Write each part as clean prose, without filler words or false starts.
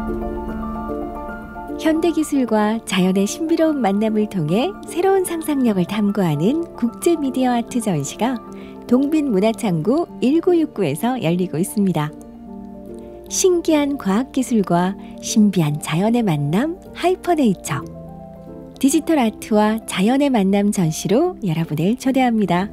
현대기술과 자연의 신비로운 만남을 통해 새로운 상상력을 탐구하는 국제 미디어 아트 전시가 동빈문화창고 1969에서 열리고 있습니다. 신기한 과학기술과 신비한 자연의 만남 하이퍼네이처. 디지털 아트와 자연의 만남 전시로 여러분을 초대합니다.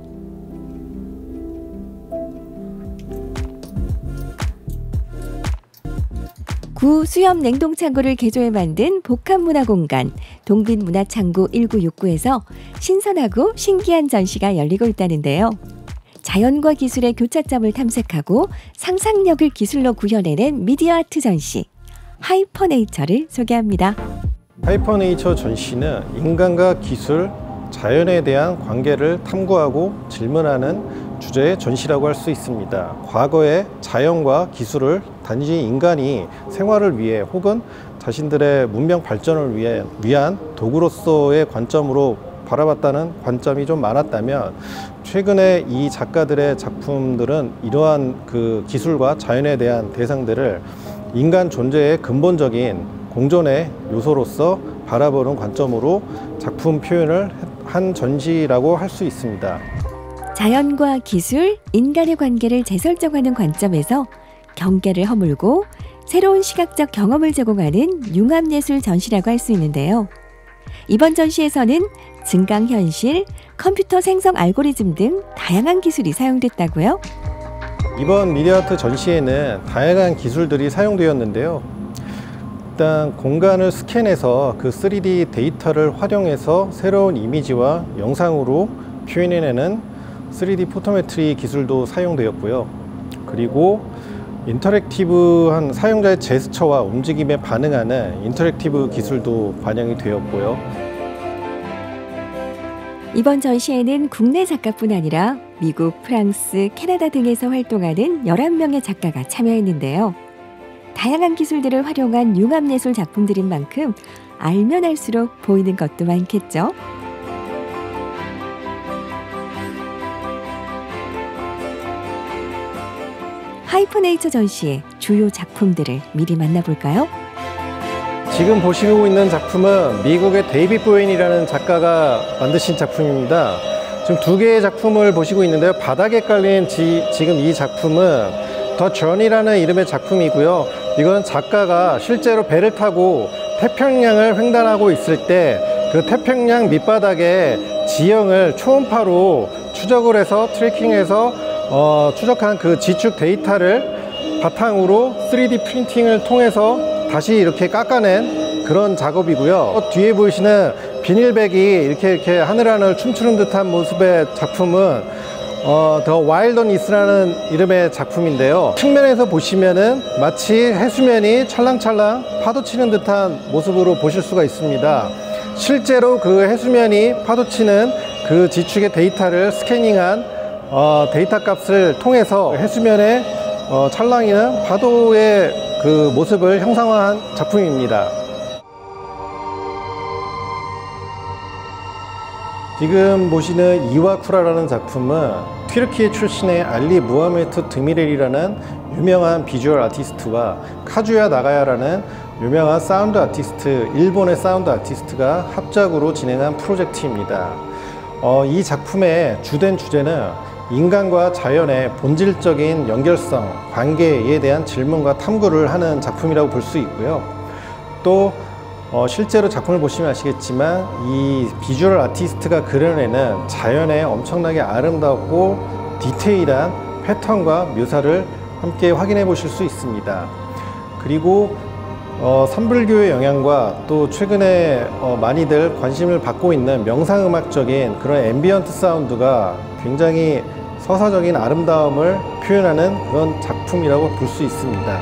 구 수협 냉동창고를 개조해 만든 복합문화공간 동빈문화창고 1969에서 신선하고 신기한 전시가 열리고 있다는데요. 자연과 기술의 교차점을 탐색하고 상상력을 기술로 구현해낸 미디어 아트 전시 하이퍼네이처를 소개합니다. 하이퍼네이처 전시는 인간과 기술, 자연에 대한 관계를 탐구하고 질문하는 주제의 전시라고 할 수 있습니다. 과거의 자연과 기술을 단지 인간이 생활을 위해 혹은 자신들의 문명 발전을 위한 도구로서의 관점으로 바라봤다는 관점이 좀 많았다면, 최근에 이 작가들의 작품들은 이러한 그 기술과 자연에 대한 대상들을 인간 존재의 근본적인 공존의 요소로서 바라보는 관점으로 작품 표현을 한 전시라고 할 수 있습니다. 자연과 기술, 인간의 관계를 재설정하는 관점에서 경계를 허물고 새로운 시각적 경험을 제공하는 융합예술 전시라고 할 수 있는데요. 이번 전시에서는 증강현실, 컴퓨터 생성 알고리즘 등 다양한 기술이 사용됐다고요? 이번 미디어아트 전시에는 다양한 기술들이 사용되었는데요. 일단 공간을 스캔해서 그 3D 데이터를 활용해서 새로운 이미지와 영상으로 표현해내는 3D 포토메트리 기술도 사용되었고요. 그리고 인터랙티브한 사용자의 제스처와 움직임에 반응하는 인터랙티브 기술도 반영이 되었고요. 이번 전시에는 국내 작가뿐 아니라 미국, 프랑스, 캐나다 등에서 활동하는 11명의 작가가 참여했는데요. 다양한 기술들을 활용한 융합예술 작품들인 만큼 알면 알수록 보이는 것도 많겠죠. 하이퍼네이처 전시의 주요 작품들을 미리 만나볼까요? 지금 보시고 있는 작품은 미국의 데이빗 보웬이라는 작가가 만드신 작품입니다. 지금 두 개의 작품을 보시고 있는데요. 바닥에 깔린 지금 이 작품은 더 저니라는 이름의 작품이고요. 이건 작가가 실제로 배를 타고 태평양을 횡단하고 있을 때 그 태평양 밑바닥에 지형을 초음파로 추적을 해서 트래킹해서 추적한 그 지축 데이터를 바탕으로 3D 프린팅을 통해서 다시 이렇게 깎아낸 그런 작업이고요. 뒤에 보이시는 비닐백이 이렇게 하늘하늘 춤추는 듯한 모습의 작품은 더 와일드 온 이스라는 이름의 작품인데요. 측면에서 보시면은 마치 해수면이 찰랑찰랑 파도치는 듯한 모습으로 보실 수가 있습니다. 실제로 그 해수면이 파도치는 그 지축의 데이터를 스캐닝한 데이터 값을 통해서 해수면의 찰랑이는 파도의 그 모습을 형상화한 작품입니다. 지금 보시는 이와쿠라라는 작품은 튀르키예 출신의 알리 무하메트 드미렐이라는 유명한 비주얼 아티스트와 카주야 나가야라는 유명한 사운드 아티스트, 일본의 사운드 아티스트가 합작으로 진행한 프로젝트입니다. 이 작품의 주된 주제는 인간과 자연의 본질적인 연결성, 관계에 대한 질문과 탐구를 하는 작품이라고 볼 수 있고요. 또 실제로 작품을 보시면 아시겠지만 이 비주얼 아티스트가 그려내는 자연의 엄청나게 아름답고 디테일한 패턴과 묘사를 함께 확인해 보실 수 있습니다. 그리고 선불교의 영향과 또 최근에 많이들 관심을 받고 있는 명상음악적인 그런 앰비언트 사운드가 굉장히 서사적인 아름다움을 표현하는 그런 작품이라고 볼 수 있습니다.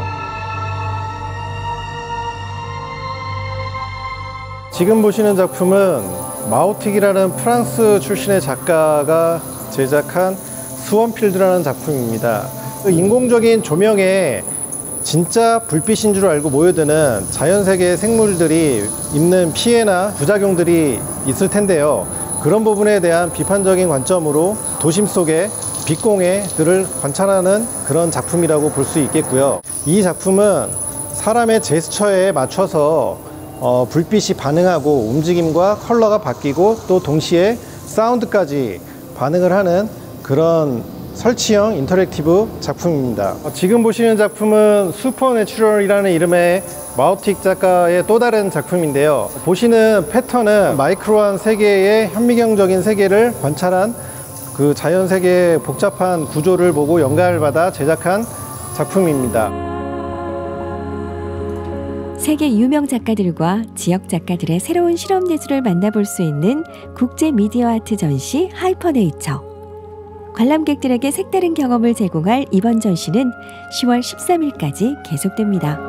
지금 보시는 작품은 마오틱이라는 프랑스 출신의 작가가 제작한 스원필드라는 작품입니다. 인공적인 조명에 진짜 불빛인 줄 알고 모여드는 자연세계의 생물들이 입는 피해나 부작용들이 있을 텐데요. 그런 부분에 대한 비판적인 관점으로 도심 속의 빛공해들을 관찰하는 그런 작품이라고 볼 수 있겠고요. 이 작품은 사람의 제스처에 맞춰서 불빛이 반응하고 움직임과 컬러가 바뀌고 또 동시에 사운드까지 반응을 하는 그런 설치형 인터랙티브 작품입니다. 지금 보시는 작품은 슈퍼내추럴이라는 이름의 마오틱 작가의 또 다른 작품인데요. 보시는 패턴은 마이크로한 세계의 현미경적인 세계를 관찰한 그 자연 세계의 복잡한 구조를 보고 영감을 받아 제작한 작품입니다. 세계 유명 작가들과 지역 작가들의 새로운 실험 예술을 만나볼 수 있는 국제 미디어 아트 전시 하이퍼네이처. 관람객들에게 색다른 경험을 제공할 이번 전시는 10월 13일까지 계속됩니다.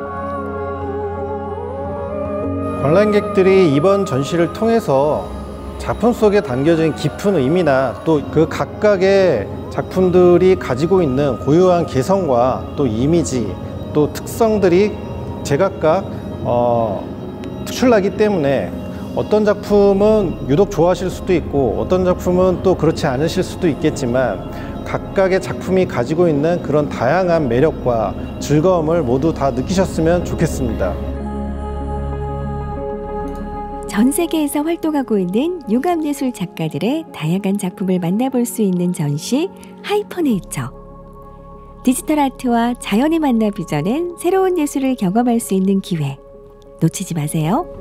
관람객들이 이번 전시를 통해서 작품 속에 담겨진 깊은 의미나 또 그 각각의 작품들이 가지고 있는 고유한 개성과 또 이미지, 또 특성들이 제각각 특출나기 때문에 어떤 작품은 유독 좋아하실 수도 있고 어떤 작품은 또 그렇지 않으실 수도 있겠지만 각각의 작품이 가지고 있는 그런 다양한 매력과 즐거움을 모두 다 느끼셨으면 좋겠습니다. 전 세계에서 활동하고 있는 융합예술 작가들의 다양한 작품을 만나볼 수 있는 전시 하이퍼네이처. 디지털 아트와 자연이 만나 빚어낸 새로운 예술을 경험할 수 있는 기회. 놓치지 마세요.